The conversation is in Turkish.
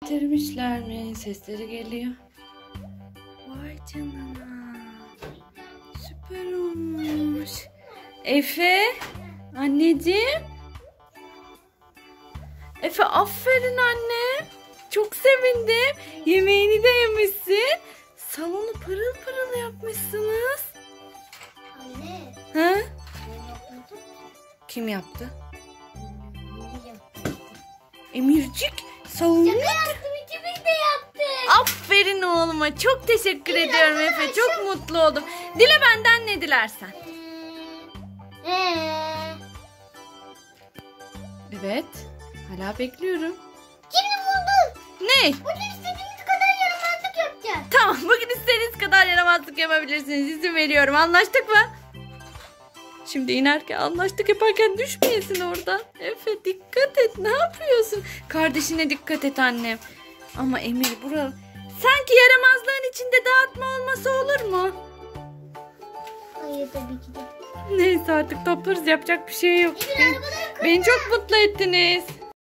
bitirmişler mi? Sesleri geliyor. Vay canına. Süper olmuş. Efe, anneciğim. Efe, aferin anne. Çok sevindim. Yemeğini de yemişsin. Salonu pırıl pırıl yapmışsınız. Anne. Ha? Ben yapmadım. Kim yaptı? Emir yaptı. Emircik, salonu. Şaka yaptım, ikimiz de yaptık. Aferin oğluma. Çok teşekkür ediyorum Efe. Çok mutlu oldum. Dile benden ne dilersen. Evet. Hala bekliyorum. Şimdi buldum. Ne? Bugün istediğimiz kadar yaramazlık yapacağız. Tamam, bugün istediğiniz kadar yaramazlık yapabilirsiniz. İzin veriyorum. Anlaştık mı? Şimdi inerken anlaştık, yaparken düşmeyesin oradan. Efe, dikkat et. Ne yapıyorsun? Kardeşine dikkat et annem. Ama Emir, bura sanki yaramazlığın içinde dağıtma olması olur mu? Hayır, tabii ki de. Neyse, artık toplarız. Yapacak bir şey yok. Beni çok mutlu ettiniz.